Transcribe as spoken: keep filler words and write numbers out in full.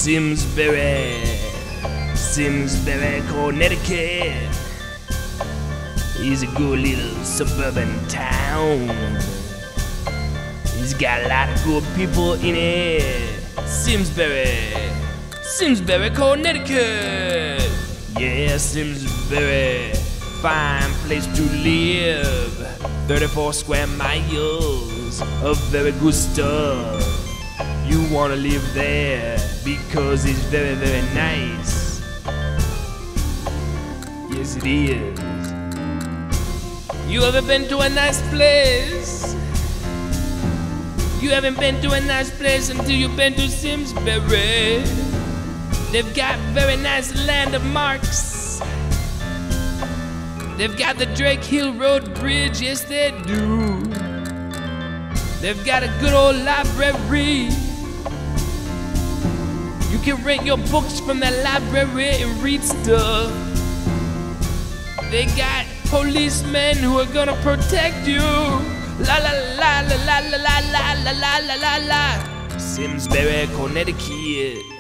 Simsbury, Simsbury, Connecticut. He's a good little suburban town. He's got a lot of good people in it. Simsbury, Simsbury, Connecticut. Yeah, Simsbury, fine place to live. thirty-four square miles of very good stuff. You wanna live there because it's very, very nice. Yes, it is. You ever been to a nice place? You haven't been to a nice place until you've been to Simsbury. They've got very nice landmarks. They've got the Drake Hill Road Bridge, yes they do. They've got a good old library. You can rent your books from the library and read stuff. They got policemen who are gonna protect you. La la la la la la la la la la la la. Simsbury, Connecticut.